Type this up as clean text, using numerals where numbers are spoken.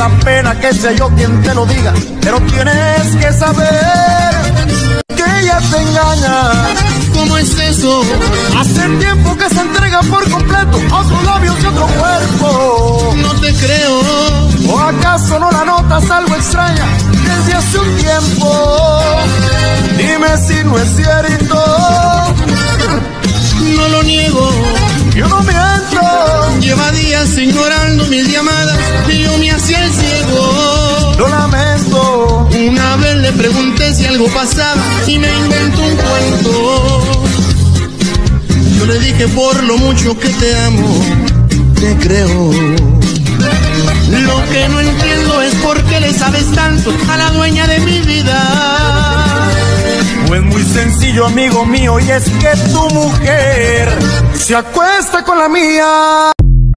da pena que sea yo quien te lo diga, pero tienes que saber que ella te engaña. ¿Cómo es eso? Hace tiempo que se entrega por completo a otros labios y otro cuerpo. No te creo. ¿O acaso no la notas algo extraña desde hace un tiempo? Dime si no es cierto. No lo niego. Yo no miento. Lleva días ignorando mis llamadas y yo me hacía el ciego. Lo lamento. Una vez le pregunté si algo pasaba y me inventó un cuento. Yo le dije por lo mucho que te amo, te creo. Lo que no entiendo es por qué le sabes tanto a la dueña de mi vida. Pues muy sencillo, amigo mío, y es que tu mujer se acuesta con la mía.